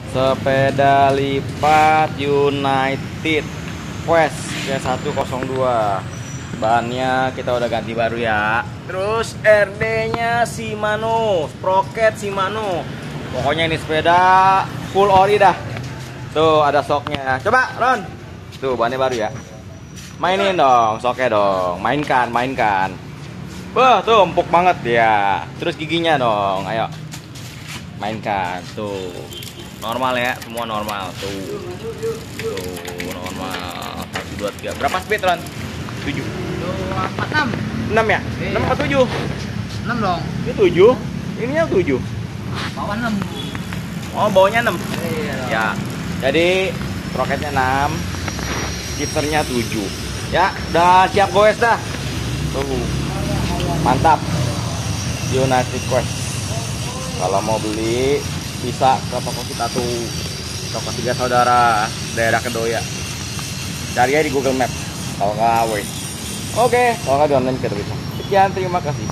Sepeda lipat United Quest C102. Bahannya kita udah ganti baru ya. Terus RD-nya Shimano, sprocket Shimano. Pokoknya ini sepeda full ori dah. Tuh ada soknya. Coba Ron. Tuh bahannya baru ya. Mainin dong soknya dong. Mainkan, mainkan. Wah tuh empuk banget ya. Terus giginya dong. Ayo. Mainkan. Tuh. Normal ya, semua normal. Tuh. Tuh normal. 1 2 3. Berapa speed Ron? 7. 46. 6 ya? Iya. 6 apa 7? 6 dong. Ini 7. Ini yang 7. Bawah 6. Oh, bawahnya 6. Iya. Ya. Jadi roketnya 6, skippernya 7. Ya, udah siap goes dah. Tuh. Mantap. United Quest. Kalau mau beli bisa ke toko kita tuh. Toko 3 Saudara, daerah Kedoya. Cari aja di Google Map. Kalau nggak wait. Oke, kalau nggak di online kita bisa. Sekian, terima kasih.